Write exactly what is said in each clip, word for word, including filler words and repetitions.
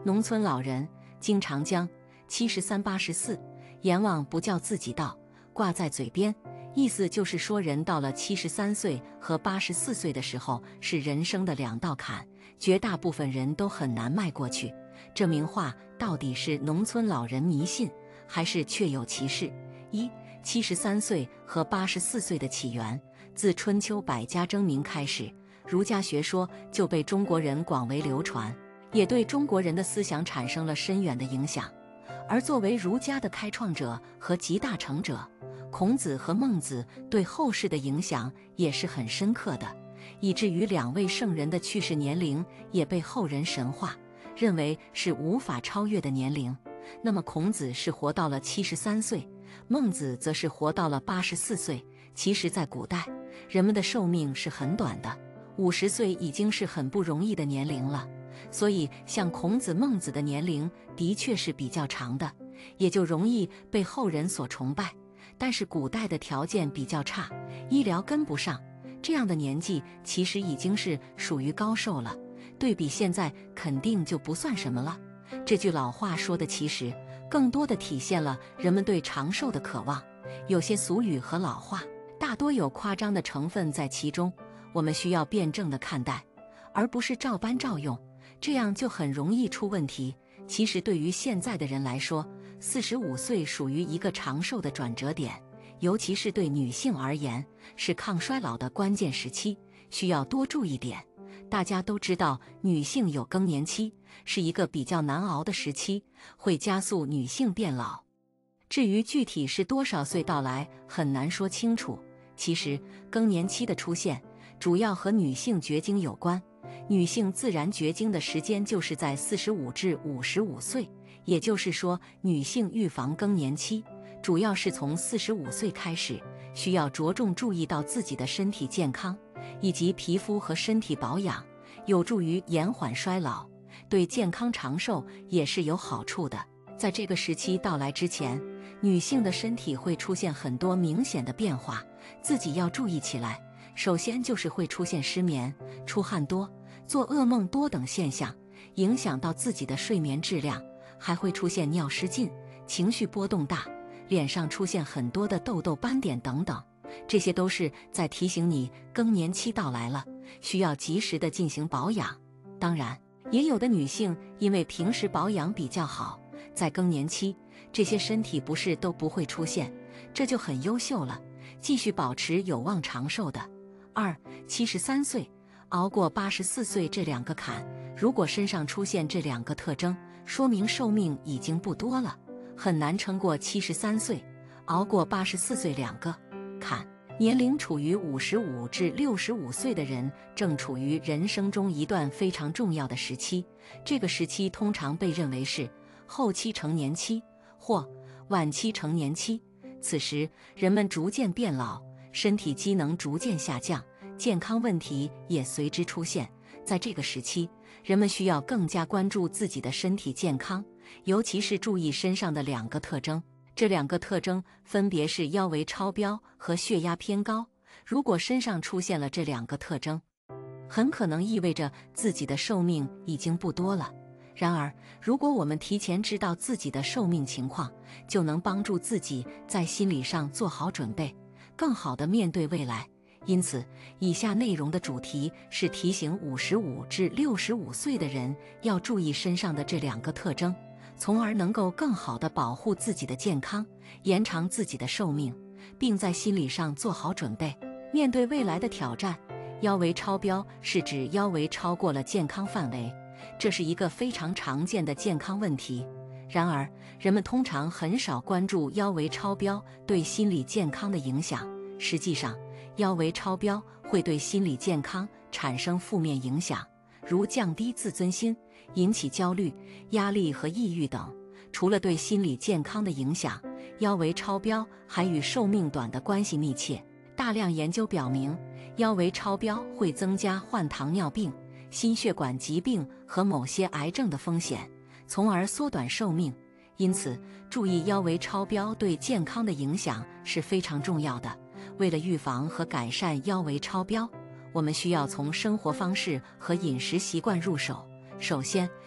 农村老人经常将七十三八十四阎王不叫自己到挂在嘴边，意思就是说人到了七十三岁和八十四岁的时候是人生的两道坎，绝大部分人都很难迈过去。这名话到底是农村老人迷信，还是确有其事？一、七十三岁和八十四岁的起源，自春秋百家争鸣开始，儒家学说就被中国人广为流传，也对中国人的思想产生了深远的影响。而作为儒家的开创者和集大成者，孔子和孟子对后世的影响也是很深刻的，以至于两位圣人的去世年龄也被后人神化，认为是无法超越的年龄。那么孔子是活到了七十三岁，孟子则是活到了八十四岁。其实在古代，人们的寿命是很短的，五十岁已经是很不容易的年龄了，所以像孔子孟子的年龄的确是比较长的，也就容易被后人所崇拜。但是古代的条件比较差，医疗跟不上，这样的年纪其实已经是属于高寿了，对比现在肯定就不算什么了。这句老话说的其实更多的体现了人们对长寿的渴望，有些俗语和老话大多有夸张的成分在其中，我们需要辩证的看待，而不是照搬照用，这样就很容易出问题。其实对于现在的人来说，四十五岁属于一个长寿的转折点，尤其是对女性而言，是抗衰老的关键时期，需要多注意点。大家都知道，女性有更年期，是一个比较难熬的时期，会加速女性变老。至于具体是多少岁到来，很难说清楚。其实，更年期的出现主要和女性绝经有关。女性自然绝经的时间就是在四十五至五十五岁，也就是说，女性预防更年期，主要是从四十五岁开始，需要着重注意到自己的身体健康，以及皮肤和身体保养，有助于延缓衰老，对健康长寿也是有好处的。在这个时期到来之前，女性的身体会出现很多明显的变化，自己要注意起来。首先就是会出现失眠、出汗多、做噩梦多等现象，影响到自己的睡眠质量，还会出现尿失禁、情绪波动大，脸上出现很多的痘痘斑点等等，这些都是在提醒你更年期到来了，需要及时的进行保养。当然，也有的女性因为平时保养比较好，在更年期这些身体不适都不会出现，这就很优秀了，继续保持有望长寿的。二、七十三岁熬过八十四岁这两个坎，如果身上出现这两个特征，说明寿命已经不多了，很难撑过七十三岁，熬过八十四岁两个坎。年龄处于五十五至六十五岁的人，正处于人生中一段非常重要的时期，这个时期通常被认为是后期成年期或晚期成年期。此时人们逐渐变老，身体机能逐渐下降，健康问题也随之出现。在这个时期，人们需要更加关注自己的身体健康，尤其是注意身上的两个特征。这两个特征分别是腰围超标和血压偏高。如果身上出现了这两个特征，很可能意味着自己的寿命已经不多了。然而，如果我们提前知道自己的寿命情况，就能帮助自己在心理上做好准备，更好地面对未来。因此，以下内容的主题是提醒五十五至六十五岁的人要注意身上的这两个特征，从而能够更好地保护自己的健康，延长自己的寿命，并在心理上做好准备，面对未来的挑战。腰围超标是指腰围超过了健康范围，这是一个非常常见的健康问题。然而，人们通常很少关注腰围超标对心理健康的影响。实际上，腰围超标会对心理健康产生负面影响，如降低自尊心、引起焦虑、压力和抑郁等。除了对心理健康的影响，腰围超标还与寿命短的关系密切。大量研究表明，腰围超标会增加患糖尿病、心血管疾病和某些癌症的风险，从而缩短寿命。因此，注意腰围超标对健康的影响是非常重要的。为了预防和改善腰围超标，我们需要从生活方式和饮食习惯入手。首先，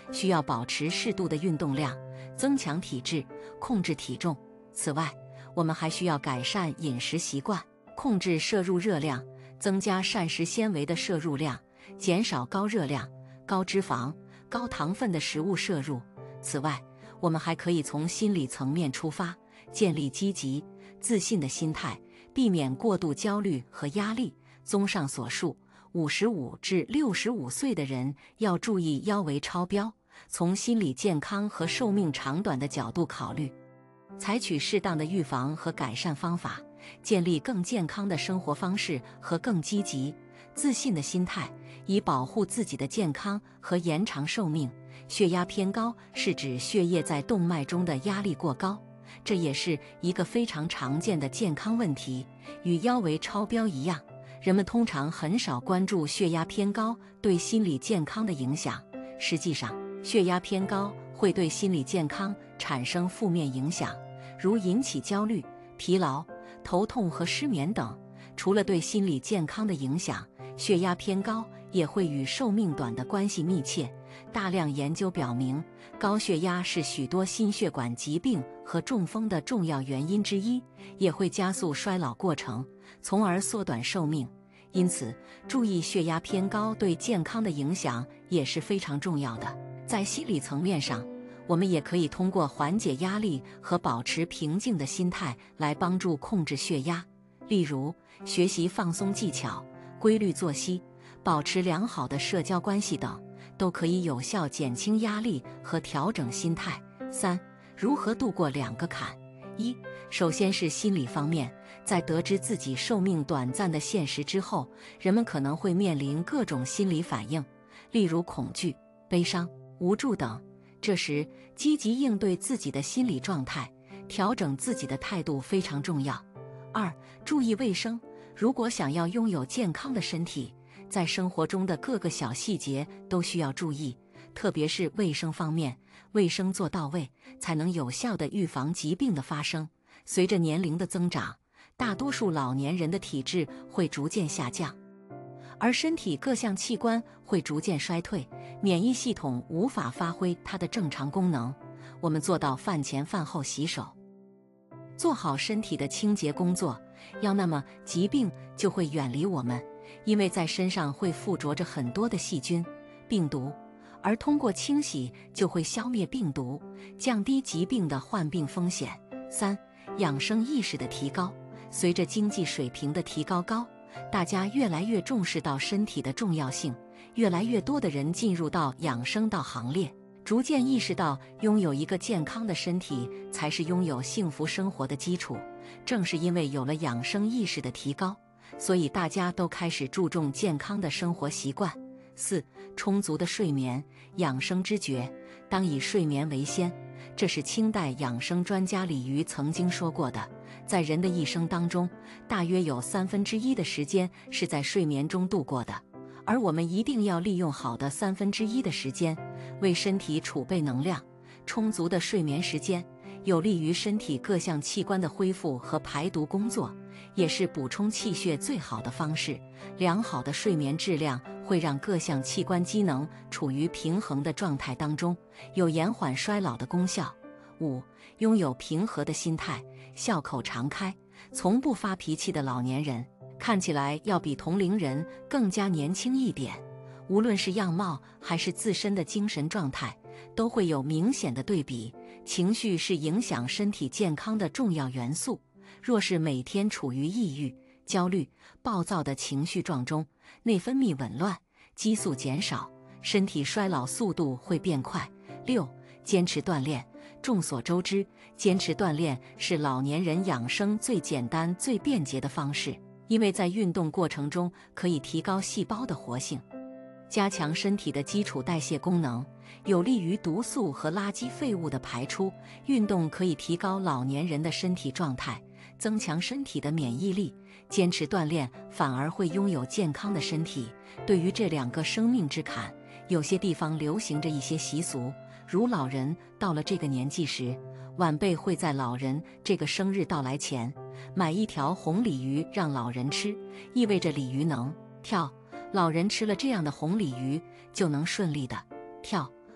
需要保持适度的运动量，增强体质，控制体重。此外，我们还需要改善饮食习惯，控制摄入热量，增加膳食纤维的摄入量，减少高热量、高脂肪、高糖分的食物摄入。此外，我们还可以从心理层面出发，建立积极、自信的心态，避免过度焦虑和压力。综上所述，五十五至六十五岁的人要注意腰围超标，从心理健康和寿命长短的角度考虑，采取适当的预防和改善方法，建立更健康的生活方式和更积极、自信的心态，以保护自己的健康和延长寿命。血压偏高是指血液在动脉中的压力过高，这也是一个非常常见的健康问题。与腰围超标一样，人们通常很少关注血压偏高对心理健康的影响。实际上，血压偏高会对心理健康产生负面影响，如引起焦虑、疲劳、头痛和失眠等。除了对心理健康的影响，血压偏高也会与寿命短的关系密切。大量研究表明，高血压是许多心血管疾病和中风的重要原因之一，也会加速衰老过程，从而缩短寿命。因此，注意血压偏高对健康的影响也是非常重要的。在心理层面上，我们也可以通过缓解压力和保持平静的心态来帮助控制血压。例如，学习放松技巧、规律作息、保持良好的社交关系等，都可以有效减轻压力和调整心态。三、如何度过两个坎？一、首先是心理方面，在得知自己寿命短暂的现实之后，人们可能会面临各种心理反应，例如恐惧、悲伤、无助等。这时，积极应对自己的心理状态，调整自己的态度非常重要。二、注意卫生。如果想要拥有健康的身体，在生活中的各个小细节都需要注意，特别是卫生方面，卫生做到位，才能有效地预防疾病的发生。随着年龄的增长，大多数老年人的体质会逐渐下降，而身体各项器官会逐渐衰退，免疫系统无法发挥它的正常功能。我们做到饭前饭后洗手，做好身体的清洁工作，要那么疾病就会远离我们，因为在身上会附着着很多的细菌、病毒，而通过清洗就会消灭病毒，降低疾病的患病风险。三、养生意识的提高。随着经济水平的提高高，大家越来越重视到身体的重要性，越来越多的人进入到养生道行列，逐渐意识到拥有一个健康的身体才是拥有幸福生活的基础。正是因为有了养生意识的提高，所以大家都开始注重健康的生活习惯。四、充足的睡眠。养生之诀，当以睡眠为先，这是清代养生专家李渔曾经说过的。在人的一生当中，大约有三分之一的时间是在睡眠中度过的，而我们一定要利用好的三分之一的时间，为身体储备能量。充足的睡眠时间有利于身体各项器官的恢复和排毒工作，也是补充气血最好的方式。良好的睡眠质量会让各项器官机能处于平衡的状态当中，有延缓衰老的功效。五、拥有平和的心态，笑口常开，从不发脾气的老年人，看起来要比同龄人更加年轻一点。无论是样貌还是自身的精神状态，都会有明显的对比。情绪是影响身体健康的重要元素，若是每天处于抑郁、焦虑、暴躁的情绪状中，内分泌紊乱，激素减少，身体衰老速度会变快。六、坚持锻炼。众所周知，坚持锻炼是老年人养生最简单、最便捷的方式，因为在运动过程中可以提高细胞的活性，加强身体的基础代谢功能，有利于毒素和垃圾废物的排出。运动可以提高老年人的身体状态，增强身体的免疫力。坚持锻炼反而会拥有健康的身体。对于这两个生命之坎，有些地方流行着一些习俗，如老人到了这个年纪时，晚辈会在老人这个生日到来前买一条红鲤鱼让老人吃，意味着鲤鱼能跳。老人吃了这样的红鲤鱼，就能顺利的跳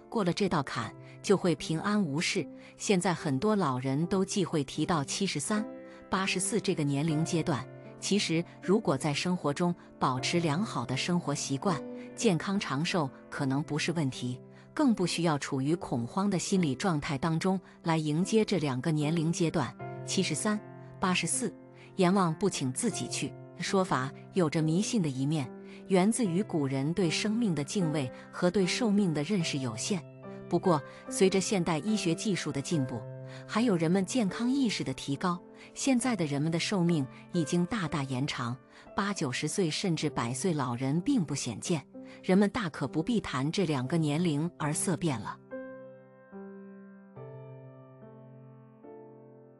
过了这道坎就会平安无事。现在很多老人都忌讳提到七十三、八十四这个年龄阶段，其实如果在生活中保持良好的生活习惯，健康长寿可能不是问题，更不需要处于恐慌的心理状态当中来迎接这两个年龄阶段。七十三、八十四，阎王不请自己去说法有着迷信的一面，源自于古人对生命的敬畏和对寿命的认识有限。不过，随着现代医学技术的进步，还有人们健康意识的提高，现在的人们的寿命已经大大延长，八九十岁甚至百岁老人并不鲜见。人们大可不必谈这两个年龄而色变了。